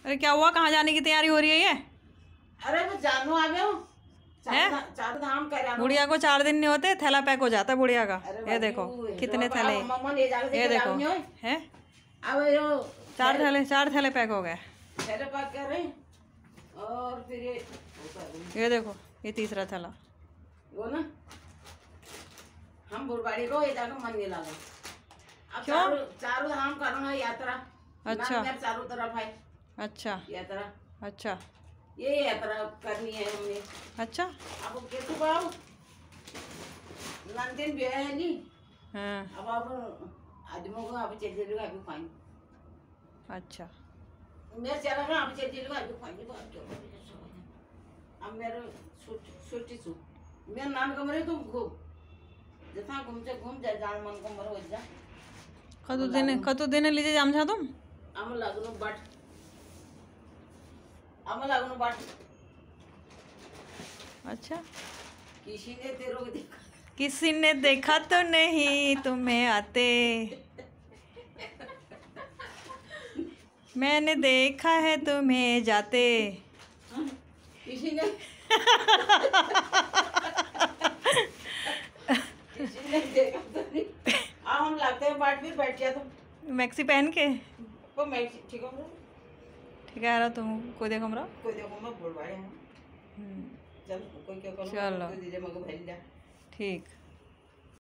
अरे क्या हुआ, कहाँ जाने की तैयारी हो रही है ये? अरे मैं जानू आ गया हूँ। चार धाम कर बुढ़िया को 4 दिन नहीं होते, थैला पैक हो जाता है बुढ़िया का। ये देखो कितने थैले, ये देखो है। अब यो 4 थैले पैक हो गए। थैले पैक कर रहे और फिर ये देखो ये तीसरा थैला। वो ना हम बुढ़बाड़ी को ये जाकर मन नहीं लगा। अब क्यों? चारों धाम करना यात्रा। अच्छा चारों तरफ है। अच्छा यात्रा। अच्छा ये यात्रा करनी है हमने। अच्छा अब कैसे बाबू नंदन भी है नहीं। हाँ अब आदमियों को अब चल चलेगा अभी पानी। अच्छा मेरे चला ना अब चल चलेगा अभी पानी। अब मेरे छुट्टी मेरा नाम कमरे तुम घूम जैसा घूम जा जान मन को मरो जा कतो दिन लीजिए जाम छा तुम आम लगनो बाट। अच्छा किसी ने देखा तो नहीं तुम्हें आते, मैंने देखा है तुम्हें जाते। किसी ने देखा तो नहीं। हम लगते हैं बाट फिर बैठ गया तुम मैक्सी पहन के वो मैक्सी ठीक है तुम कोई देखो हमरा मैं बोल रहा हूँ। चल कोई क्या करो चलो दीजिए मगर भेज दिया ठीक।